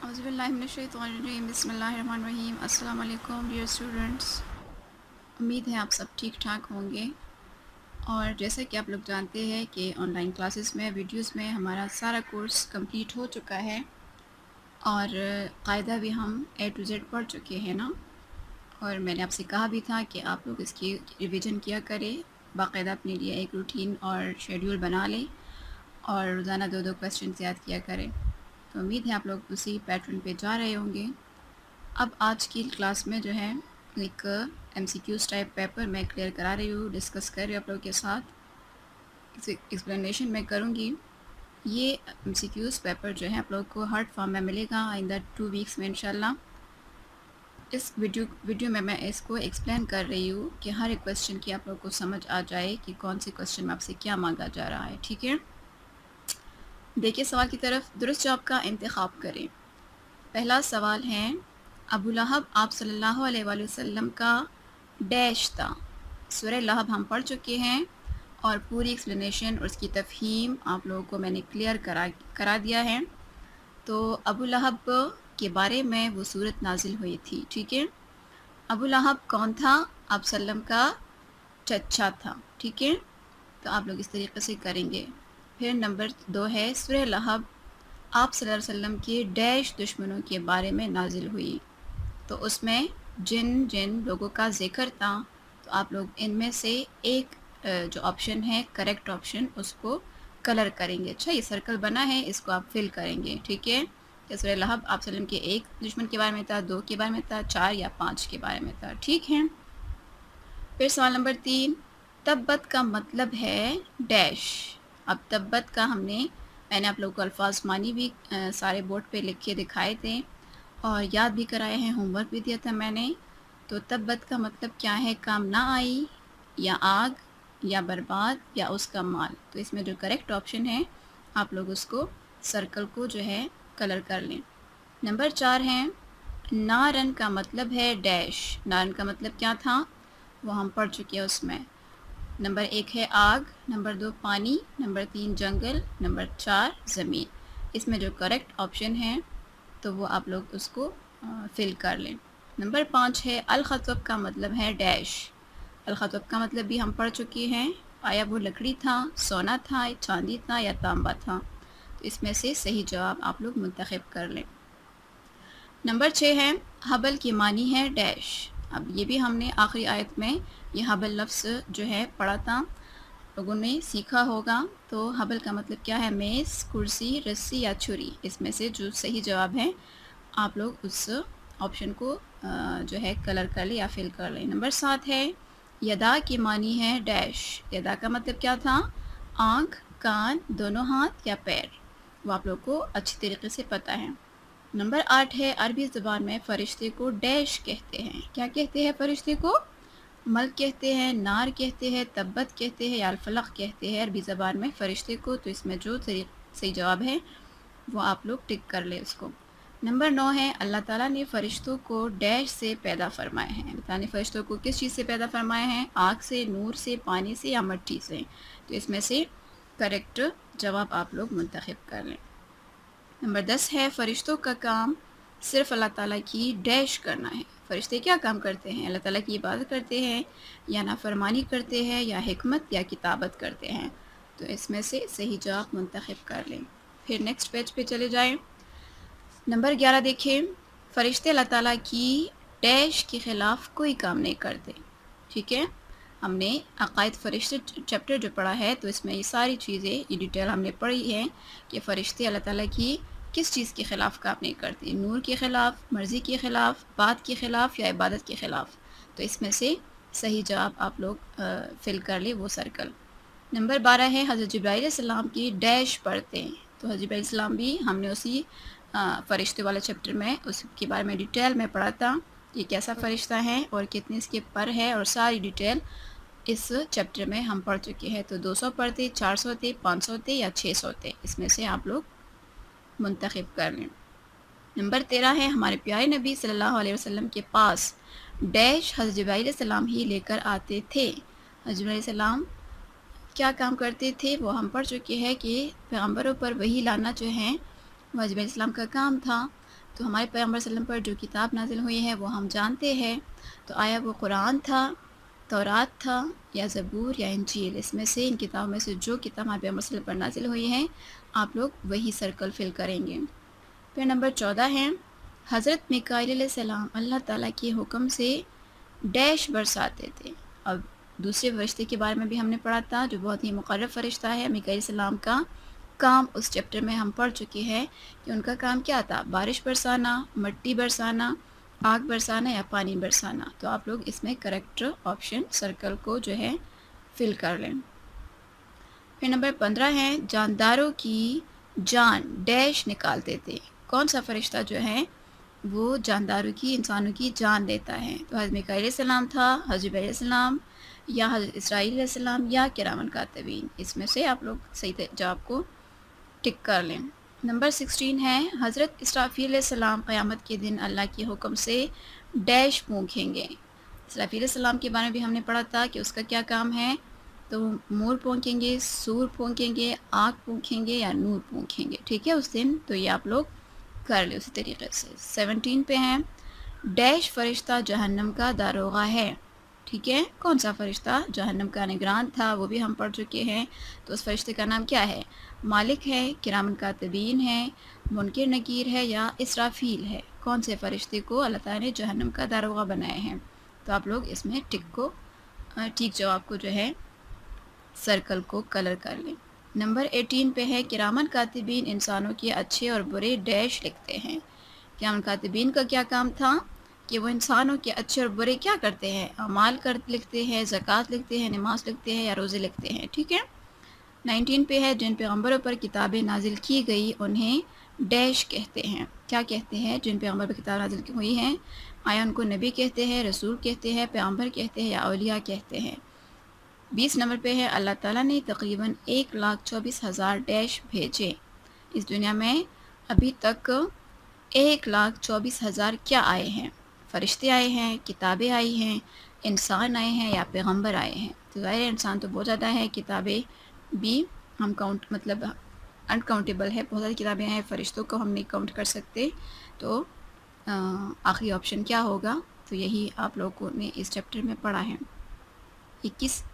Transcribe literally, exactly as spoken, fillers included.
اعوذ باللہ من الشیطان الرجیم بسم اللہ الرحمن الرحیم السلام علیکم ڈیئر اسٹوڈنٹس، امید ہے آپ سب ٹھیک ٹھاک ہوں گے۔ اور جیسا کہ آپ لوگ جانتے ہیں کہ آن لائن کلاسز میں ویڈیوز میں ہمارا سارا کورس کمپلیٹ ہو چکا ہے اور قاعدہ بھی ہم اے ٹو زیڈ پڑھ چکے ہیں نا۔ اور میں نے آپ سے کہا بھی تھا کہ آپ لوگ اس کی ریویژن کیا کریں، باقاعدہ اپنے لیے ایک روٹین اور شیڈول بنا لیں اور روزانہ دو دو کویسچنز یاد کیا کریں۔ تو امید ہے آپ لوگ اسی پیٹرن پہ جا رہے ہوں گے۔ اب آج کی کلاس میں جو ہے ایک M C Qs type paper میں کلیئر کرا رہی ہوں، ڈسکس کر رہی ہوں آپ لوگوں کے ساتھ، ایکسپلینیشن میں کروں گی۔ یہ ایم سی کیوز پیپر جو ہے آپ لوگوں کو ہارڈ فارم میں ملے گا آئندہ ٹو ویکس میں انشاءاللہ۔ اس ویڈیو ویڈیو میں میں اس کو ایکسپلین کر رہی ہوں کہ ہر ایک کویسچن کی آپ لوگوں کو سمجھ آ جائے کہ کون سے کویسچن میں آپ سے کیا مانگا جا رہا ہے، ٹھیک ہے؟ دیکھیے سوال کی طرف، درست جواب کا انتخاب کریں۔ پہلا سوال ہے، ابو لہب آپ صلی اللہ علیہ وآلہ وسلم کا ڈیش تھا۔ سورہ لہب ہم پڑھ چکے ہیں اور پوری ایکسپلینیشن اور اس کی تفہیم آپ لوگوں کو میں نے کلیئر کرا کرا دیا ہے۔ تو ابو لہب کے بارے میں وہ صورت نازل ہوئی تھی، ٹھیک ہے؟ ابو لہب کون تھا؟ آپ صلی اللہ علیہ وسلم کا چچا تھا، ٹھیک ہے؟ تو آپ لوگ اس طریقے سے کریں گے۔ پھر نمبر دو ہے، سورہ لہب آپ صلی اللہ علیہ وسلم کی ڈیش دشمنوں کے بارے میں نازل ہوئی۔ تو اس میں جن جن لوگوں کا ذکر تھا، تو آپ لوگ ان میں سے ایک جو آپشن ہے کریکٹ آپشن اس کو کلر کریں گے۔ اچھا، یہ سرکل بنا ہے، اس کو آپ فل کریں گے، ٹھیک ہے؟ کہ سورہ لہب آپ صلی اللہ علیہ وسلم کے ایک دشمن کے بارے میں تھا، دو کے بارے میں تھا، چار یا پانچ کے بارے میں تھا، ٹھیک ہے؟ پھر سوال نمبر تین، تبت کا مطلب ہے ڈیش۔ اب تبت کا ہم نے میں نے آپ لوگوں کو الفاظ معنی بھی سارے بورڈ پہ لکھ کے دکھائے تھے اور یاد بھی کرائے ہیں، ہوم ورک بھی دیا تھا میں نے۔ تو تبت کا مطلب کیا ہے؟ کام نہ آئی یا آگ یا برباد یا اس کا مال۔ تو اس میں جو کریکٹ آپشن ہے آپ لوگ اس کو سرکل کو جو ہے کلر کر لیں۔ نمبر چار ہے، نارن کا مطلب ہے ڈیش۔ نارن کا مطلب کیا تھا وہ ہم پڑھ چکے ہیں اس میں۔ نمبر ایک ہے آگ، نمبر دو پانی، نمبر تین جنگل، نمبر چار زمین۔ اس میں جو کریکٹ آپشن ہے تو وہ آپ لوگ اس کو فل کر لیں۔ نمبر پانچ ہے، الخطب کا مطلب ہے ڈیش۔ الخطب کا مطلب بھی ہم پڑھ چکے ہیں، آیا وہ لکڑی تھا، سونا تھا، چاندی تھا یا تانبا تھا۔ تو اس میں سے صحیح جواب آپ لوگ منتخب کر لیں۔ نمبر چھ ہے، حبل کی معنی ہے ڈیش۔ اب یہ بھی ہم نے آخری آیت میں یہ حبل لفظ جو ہے پڑھا تھا، لوگوں نے سیکھا ہوگا۔ تو حبل کا مطلب کیا ہے؟ میز، کرسی، رسی یا چھری۔ اس میں سے جو صحیح جواب ہے آپ لوگ اس آپشن کو جو ہے کلر کر لیں یا فل کر لیں۔ نمبر سات ہے، یدا کی معنی ہے ڈیش۔ یدا کا مطلب کیا تھا؟ آنکھ، کان، دونوں ہاتھ یا پیر۔ وہ آپ لوگ کو اچھی طریقے سے پتہ ہے۔ نمبر آٹھ ہے، عربی زبان میں فرشتے کو ڈیش کہتے ہیں۔ کیا کہتے ہیں فرشتے کو؟ ملک کہتے ہیں، نار کہتے ہیں، تبت کہتے ہیں یا الفلق کہتے ہیں عربی زبان میں فرشتے کو۔ تو اس میں جو صحیح جواب ہے وہ آپ لوگ ٹک کر لیں اس کو۔ نمبر نو ہے، اللہ تعالیٰ نے فرشتوں کو ڈیش سے پیدا فرمائے ہیں۔ اللہ تعالیٰ نے فرشتوں کو کس چیز سے پیدا فرمائے ہیں؟ آگ سے، نور سے، پانی سے یا مٹی سے۔ تو اس میں سے کریکٹ جواب آپ لوگ منتخب کر لیں۔ نمبر دس ہے، فرشتوں کا کام صرف اللہ تعالیٰ کی ڈیش کرنا ہے۔ فرشتے کیا کام کرتے ہیں؟ اللہ تعالیٰ کی عبادت کرتے ہیں یا نافرمانی کرتے ہیں یا حکمت یا کتابت کرتے ہیں۔ تو اس میں سے صحیح جواب منتخب کر لیں۔ پھر نیکسٹ پیج پہ چلے جائیں۔ نمبر گیارہ دیکھیں، فرشتے اللہ تعالیٰ کی ڈیش کے خلاف کوئی کام نہیں کرتے، ٹھیک ہے؟ ہم نے عقائد فرشتے چیپٹر جو پڑھا ہے تو اس میں یہ ساری چیزیں یہ ڈیٹیل ہم نے پڑھی ہے کہ فرشتے اللہ تعالیٰ کی کس چیز کے خلاف کام نہیں کرتے، نور کے خلاف، مرضی کے خلاف، بات کے خلاف یا عبادت کے خلاف۔ تو اس میں سے صحیح جواب آپ لوگ فل کر لیں وہ سرکل۔ نمبر بارہ ہے، حضرت جبرائیل علیہ السلام کی ڈیش پڑھتے ہیں۔ تو حضرت جبرائیل علیہ السلام بھی ہم نے اسی فرشتے والے چیپٹر میں اس کے بارے میں ڈیٹیل میں پڑھا تھا، یہ کیسا فرشتہ ہے اور کتنے اس کے پر ہے، اور ساری ڈیٹیل اس چیپٹر میں ہم پڑھ چکے ہیں۔ تو دو سو پڑھتے، چار سو تھے، پانچ سو تھے یا چھ سو تھے، اس میں سے آپ لوگ منتخب کر لیں۔ نمبر تیرہ ہے، ہمارے پیارے نبی صلی اللہ علیہ وسلم کے پاس ڈیش حضرت جبرائیل علیہ السلام ہی لے کر آتے تھے۔ حضرت جبرائیل علیہ السلام کیا کام کرتے تھے وہ ہم پڑھ چکے ہیں کہ پیغمبروں پر وحی لانا جو ہے وہ حضرت جبرائیل علیہ السلام کا کام تھا۔ تو ہمارے پیغمبر صلی اللہ علیہ وسلم پر جو کتاب نازل ہوئی ہے وہ ہم جانتے ہیں، تو آیا وہ قرآن تھا، تورات تھا یا زبور یا انجیل، اس میں سے ان کتابوں میں سے جو کتاب ہمارے پیغمبر صلی اللہ علیہ وسلم پر نازل ہوئی ہیں آپ لوگ وہی سرکل فل کریں گے۔ پھر نمبر چودہ ہے حضرت میکائیل علیہ السلام اللہ تعالیٰ کے حکم سے ڈیش برساتے تھے۔ اب دوسرے فرشتے کے بارے میں بھی ہم نے پڑھا تھا جو بہت ہی مقرب فرشتہ ہے، میکائیل علیہ السلام کا کام اس چیپٹر میں ہم پڑھ چکے ہیں کہ ان کا کام کیا تھا، بارش برسانا، مٹی برسانا، آگ برسانا یا پانی برسانا۔ تو آپ لوگ اس میں کریکٹ آپشن سرکل کو جو ہے فل کر لیں۔ پھر نمبر پندرہ ہے جانداروں کی جان ڈیش نکالتے تھے۔ کون سا فرشتہ جو ہے وہ جانداروں کی، انسانوں کی جان لیتا ہے؟ تو حضرت میکائیل علیہ السلام تھا، حضرت جبرائیل علیہ السلام یا حضرت اسرائیل علیہ السلام یا کرامن کاتبین، اس میں سے آپ لوگ صحیح جواب کو ٹک کر لیں۔ نمبر سکسٹین ہے حضرت اسرافیل علیہ السلام قیامت کے دن اللہ کے حکم سے ڈیش پھونکیں گے۔ اسرافیل علیہ السلام کے بارے میں بھی ہم نے پڑھا تھا کہ اس کا کیا کام ہے، تو مور پھونکیں گے، سور پھونکیں گے، آگ پھونکیں گے یا نور پھونکیں گے، ٹھیک ہے اس دن، تو یہ آپ لوگ کر لیں اسی طریقے سے۔ سیونٹین پہ ہیں ڈیش فرشتہ جہنم کا داروغہ ہے، ٹھیک ہے، کون سا فرشتہ جہنم کا نگران تھا وہ بھی ہم پڑھ چکے ہیں، تو اس فرشتے کا نام کیا ہے، مالک ہے، کرامن کاتبین ہے، منکر نکیر ہے یا اسرافیل ہے؟ کون سے فرشتے کو اللہ تعالیٰ نے جہنم کا داروغہ بنایا ہے؟ تو آپ لوگ اس میں ٹک کو ٹھیک جواب کو جو ہے سرکل کو کلر کر لیں۔ نمبر ایٹین پہ ہے کرامن کاتبین انسانوں کے اچھے اور برے ڈیش لکھتے ہیں۔ کرامن کاتبین کا کیا کام تھا کہ وہ انسانوں کے اچھے اور برے کیا کرتے ہیں، اعمال کر لکھتے ہیں، زکوٰۃ لکھتے ہیں، نماز لکھتے ہیں یا روزے لکھتے ہیں، ٹھیک ہے۔ نائنٹین پہ ہے جن پیغمبروں پر کتابیں نازل کی گئی انہیں ڈیش کہتے ہیں۔ کیا کہتے ہیں؟ جن پیغمبر پر کتاب نازل کی ہوئی ہیں آیا ان کو نبی کہتے ہیں، رسول کہتے ہیں، پیغمبر کہتے ہیں یا اولیاء کہتے ہیں؟ بیس نمبر پہ ہے اللہ تعالیٰ نے تقریباً ایک لاکھ چوبیس ہزار ڈیش بھیجے۔ اس دنیا میں ابھی تک ایک لاکھ چوبیس ہزار کیا آئے ہیں؟ فرشتے آئے ہیں، کتابیں آئی ہیں، انسان آئے ہیں یا پیغمبر آئے ہیں؟ تو ظاہر انسان تو بہت زیادہ ہے، کتابیں بھی ہم کاؤنٹ مطلب انکاؤنٹیبل ہے، بہت ساری کتابیں ہیں، فرشتوں کو ہم نہیں کاؤنٹ کر سکتے۔ تو آخری آپشن کیا ہوگا؟ تو یہی آپ لوگوں نے اس چیپٹر میں پڑھا ہے۔ اکیس